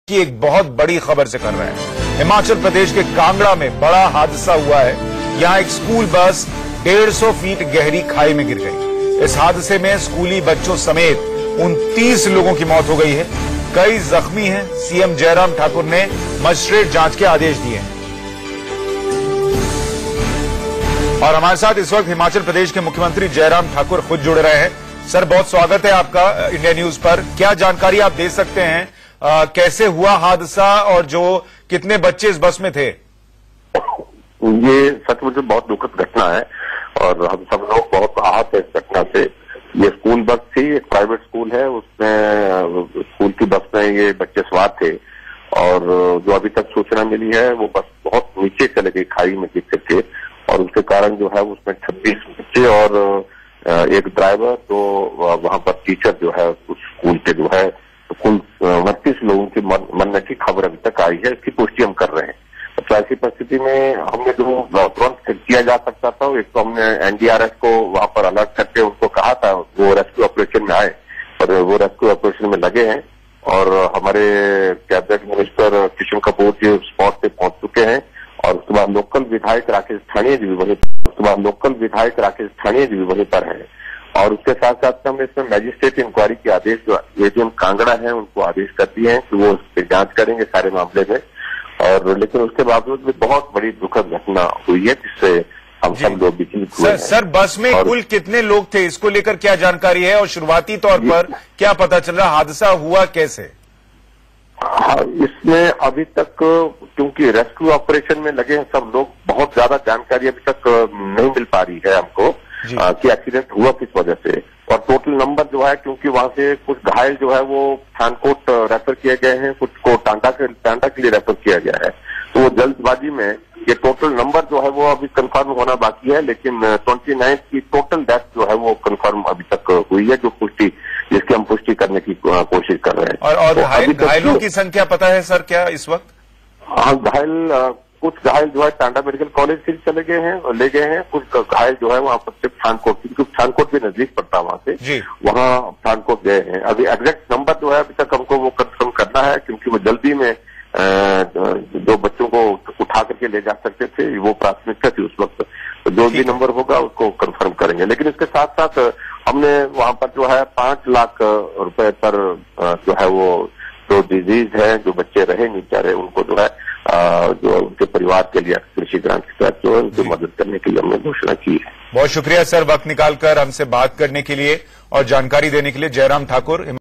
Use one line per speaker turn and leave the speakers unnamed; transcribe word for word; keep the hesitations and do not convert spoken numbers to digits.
की एक बहुत बड़ी खबर से कर रहे हैं। हिमाचल प्रदेश के कांगड़ा में बड़ा हादसा हुआ है। यहां एक स्कूल बस डेढ़ सौ फीट गहरी खाई में गिर गई। इस हादसे में स्कूली बच्चों समेत उनतीस लोगों की मौत हो गई है। कई जख्मी हैं। सीएम जयराम ठाकुर ने मजिस्ट्रेट जांच के आदेश दिए हैं। और हमारे साथ इस वक्त हिमाचल प्रदेश के मुख्यमंत्री जयराम ठाकुर खुद जुड़ रहे हैं। सर, बहुत स्वागत है आपका इंडिया न्यूज पर। क्या जानकारी आप दे सकते हैं, आ, कैसे हुआ हादसा और जो कितने बच्चे इस बस में थे?
ये सचमुच बहुत दुखद घटना है और हम सब लोग बहुत आहत है इस घटना से। ये स्कूल बस थी, एक प्राइवेट स्कूल है, उसमें स्कूल की बस में ये बच्चे सवार थे और जो अभी तक सूचना मिली है वो बस बहुत नीचे चले गई खाई में गिर करके और उसके कारण जो है उसमें छब्बीस बच्चे और एक ड्राइवर, तो वहां पर टीचर जो है उस स्कूल के जो है कुल उनतीस लोगों की मरने की खबर अभी तक आई है। इसकी पुष्टि हम कर रहे हैं। तो ऐसी परिस्थिति में हमने जो तुरंत किया जा सकता था, एक तो हमने एनडीआरएफ को वहां पर अलर्ट करके उनको कहा था वो रेस्क्यू ऑपरेशन में आए और वो रेस्क्यू ऑपरेशन में लगे हैं और हमारे cabinet minister Kishan Kapoor ji spot पे पहुंच चुके हैं और उसके बाद लोकल विधायक राकेश ठानिया जी भी वहीं उसके बाद लोकल विधायक राकेश ठानिया जी भी वहीं पर हैं और उसके साथ साथ हमने इसमें मैजिस्ट्रेट इंक्वायरी के आदेश जो एडीएम कांगड़ा है उनको आदेश कर दिए हैं कि वो उस पर जांच करेंगे सारे मामले में। और लेकिन उसके बावजूद भी बहुत बड़ी दुखद घटना हुई है जिससे हम सब लोग विचलित हुए हैं।
सर, बस में कुल कितने लोग थे, इसको लेकर क्या जानकारी है और शुरुआती तौर पर क्या पता चल रहा, हादसा हुआ कैसे?
हाँ, इसमें अभी तक क्योंकि रेस्क्यू ऑपरेशन में लगे हैं सब लोग, बहुत ज्यादा जानकारी अभी तक नहीं मिल पा रही है हमको आ, कि एक्सीडेंट हुआ किस वजह से। और टोटल नंबर जो है, क्योंकि वहां से कुछ घायल जो है वो पठानकोट रेफर किए गए हैं, कुछ को टांडा के टांडा के लिए रेफर किया गया है। तो वो जल्दबाजी में ये टोटल नंबर जो है वो अभी कंफर्म होना बाकी है, लेकिन ट्वेंटी नाइन की टोटल डेथ जो है वो कंफर्म अभी तक हुई है, जो पुष्टि जिसकी हम पुष्टि करने की कोशिश कर रहे हैं।
और, और तो घायल, घायलों की संख्या पता है सर क्या इस वक्त?
हाँ, घायल कुछ घायल जो है टांडा मेडिकल कॉलेज से चले गए हैं और ले गए हैं, कुछ घायल जो है वहां पर सिर्फ पठानकोट, क्योंकि पठानकोट भी नजदीक पड़ता है वहां से, वहां पठानकोट गए हैं। अभी एग्जैक्ट नंबर जो है अभी तक हमको वो कंफर्म करना है, क्योंकि वो जल्दी में जो बच्चों को उठा करके ले जा सकते थे वो प्राथमिकता थी उस वक्त। तो जो भी नंबर होगा उसको कंफर्म करेंगे। लेकिन इसके साथ साथ हमने वहां पर जो है पांच लाख रुपए पर जो है वो जो डिजीज है, जो बच्चे रहे नहीं चाहे उनको जो है जो उनके परिवार के लिए कृषि ग्रांट के तहत जो है उनकी मदद करने के लिए हमने घोषणा की है।
बहुत शुक्रिया सर, वक्त निकालकर हमसे बात करने के लिए और जानकारी देने के लिए। जयराम ठाकुर।